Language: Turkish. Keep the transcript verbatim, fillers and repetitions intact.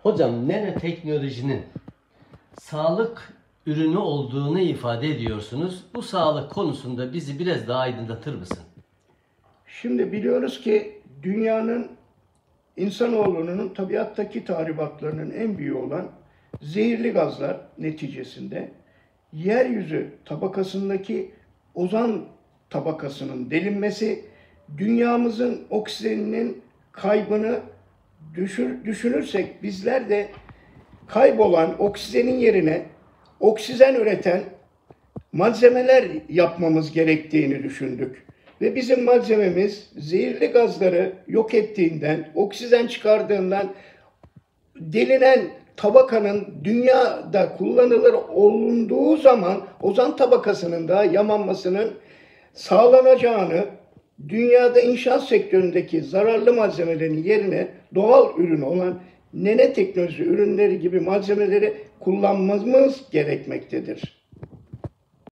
Hocam nanoteknolojinin sağlık ürünü olduğunu ifade ediyorsunuz. Bu sağlık konusunda bizi biraz daha aydınlatır mısın? Şimdi biliyoruz ki dünyanın, insanoğlunun tabiattaki tahribatlarının en büyüğü olan zehirli gazlar neticesinde yeryüzü tabakasındaki ozon tabakasının delinmesi, dünyamızın oksijeninin kaybını düşür, düşünürsek bizler de kaybolan oksijenin yerine oksijen üreten malzemeler yapmamız gerektiğini düşündük. Ve bizim malzememiz zehirli gazları yok ettiğinden, oksijen çıkardığından delinen tabakanın dünyada kullanılır olunduğu zaman ozon tabakasının da yamanmasının sağlanacağını, dünyada inşaat sektöründeki zararlı malzemelerin yerine doğal ürün olan nanoteknoloji ürünleri gibi malzemeleri kullanmamız gerekmektedir.